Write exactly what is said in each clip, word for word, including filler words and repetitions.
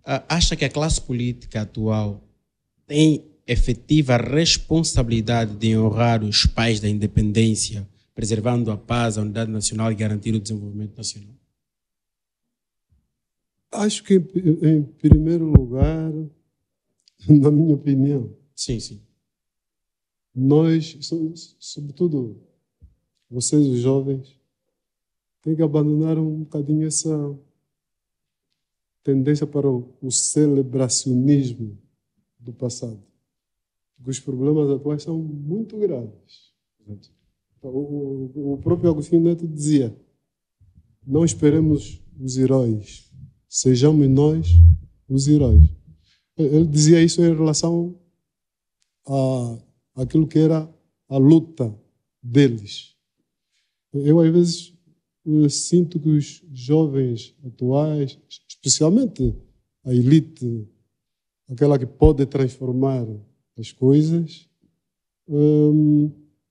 acha que a classe política atual tem efetiva responsabilidade de honrar os pais da independência, preservando a paz, a unidade nacional e garantir o desenvolvimento nacional? Acho que, em primeiro lugar, na minha opinião, sim, sim. Nós, sobretudo vocês, os jovens, têm que abandonar um bocadinho essa tendência para o, o celebracionismo do passado. Porque os problemas atuais são muito graves. O, o, o próprio Agostinho Neto dizia: não esperemos os heróis, sejamos nós os heróis. Ele dizia isso em relação a aquilo que era a luta deles. Eu, às vezes, eu sinto que os jovens atuais, especialmente a elite, aquela que pode transformar as coisas, hum,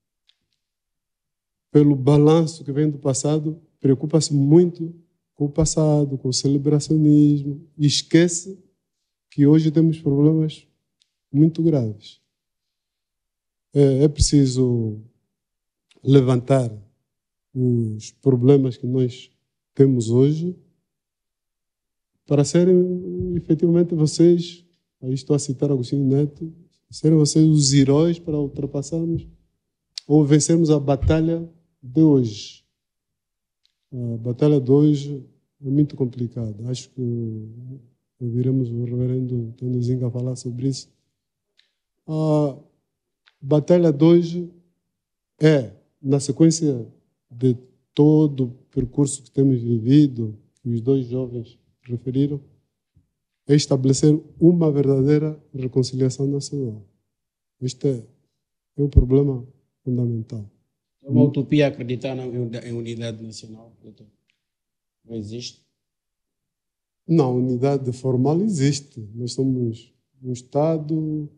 pelo balanço que vem do passado, preocupa-se muito com o passado, com o celebracionismo, e esquece que hoje temos problemas muito graves. É, é preciso levantar os problemas que nós temos hoje para serem, efetivamente, vocês, aí estou a citar Agostinho Neto, serem vocês os heróis para ultrapassarmos ou vencermos a batalha de hoje. A batalha de hoje é muito complicada. Acho que ouviremos o reverendo Tony Zinga falar sobre isso. A batalha de hoje é, na sequência de todo o percurso que temos vivido, que os dois jovens referiram, é estabelecer uma verdadeira reconciliação nacional. Este é, é o problema fundamental. É uma utopia acreditar em unidade nacional, doutor? Não existe? Não, unidade formal existe. Nós somos um Estado,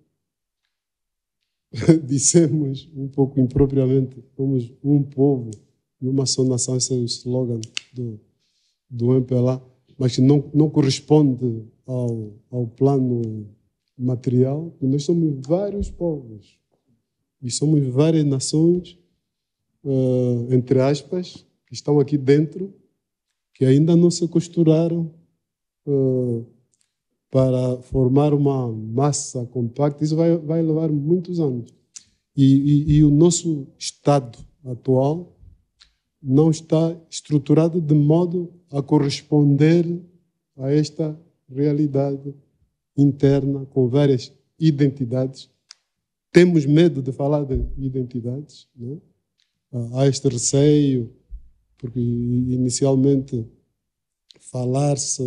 dissemos um pouco impropriamente, somos um povo e uma só nação, esse é o slogan do, do M P L A, mas que não, não corresponde ao, ao plano material. E nós somos vários povos e somos várias nações, uh, entre aspas, que estão aqui dentro, que ainda não se costuraram uh, para formar uma massa compacta. Isso vai, vai levar muitos anos. E, e, e o nosso Estado atual não está estruturado de modo a corresponder a esta realidade interna, com várias identidades. Temos medo de falar de identidades, né? Há este receio, porque inicialmente falar-se,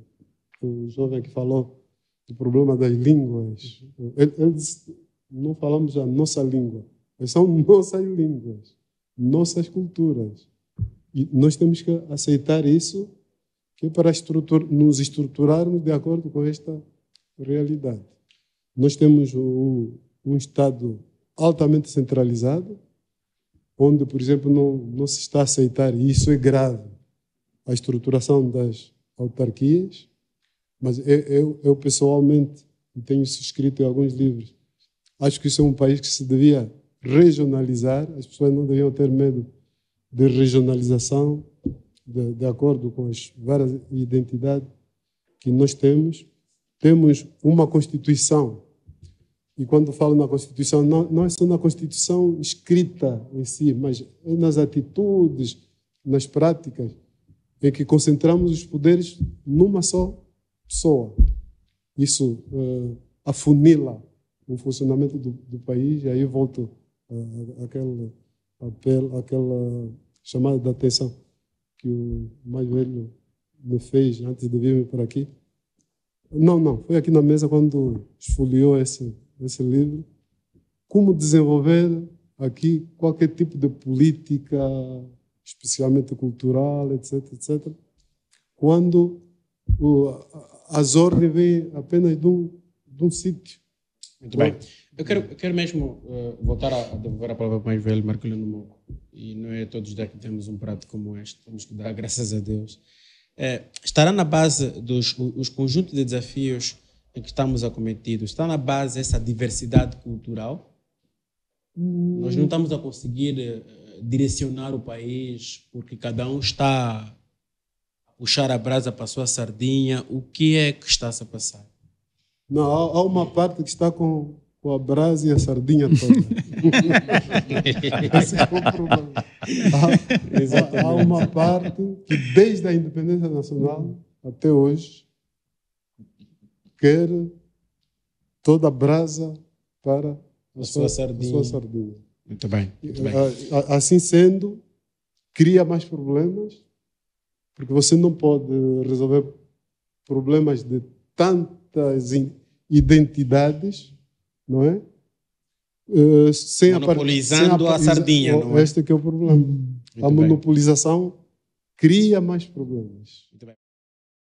o jovem que falou do problema das línguas, ele, ele disse: não falamos a nossa língua, mas são nossas línguas, nossas culturas. E nós temos que aceitar isso, que é para estrutur, nos estruturarmos de acordo com esta realidade. Nós temos um, um Estado altamente centralizado, onde, por exemplo, não, não se está a aceitar, e isso é grave, a estruturação das autarquias. Mas eu, eu, eu pessoalmente, tenho escrito em alguns livros, acho que isso é um país que se devia regionalizar. As pessoas não deviam ter medo de regionalização, de, de acordo com as várias identidades que nós temos. Temos uma Constituição, e quando falo na Constituição, não, não é só na Constituição escrita em si, mas é nas atitudes, nas práticas, em que concentramos os poderes numa só pessoa. Isso uh, afunila o funcionamento do, do país, e aí volto uh, àquele apelo, àquela chamada de atenção que o mais velho me fez antes de vir por aqui. Não, não, foi aqui na mesa quando esfoliou esse, esse livro. Como desenvolver aqui qualquer tipo de política, especialmente cultural, etc, etcétera, quando o, as ordens vêm apenas de um, de um sítio. Muito bem. Eu quero, eu quero mesmo uh, voltar a, a devolver a palavra para o mais velho, Marcolino Moco. E não é todos os dias que temos um prato como este, temos que dar graças a Deus. é, estará na base dos os conjuntos de desafios em que estamos acometidos? Está na base essa diversidade cultural? Hum. Nós não estamos a conseguir uh, direcionar o país porque cada um está a puxar a brasa para a sua sardinha. O que é que está -se a passar? Não, há, há uma parte que está com, com a brasa e a sardinha toda. Esse é o problema. Há, há uma parte que desde a independência nacional até hoje quer toda a brasa para a, a, sua, sardinha. a sua sardinha. Muito bem. Muito bem. Assim sendo, cria mais problemas, porque você não pode resolver problemas de tantas identidades, não é? Uh, sem Monopolizando a, a sardinha, não é? Este que é o problema. Muito a monopolização bem. Cria mais problemas. Muito bem.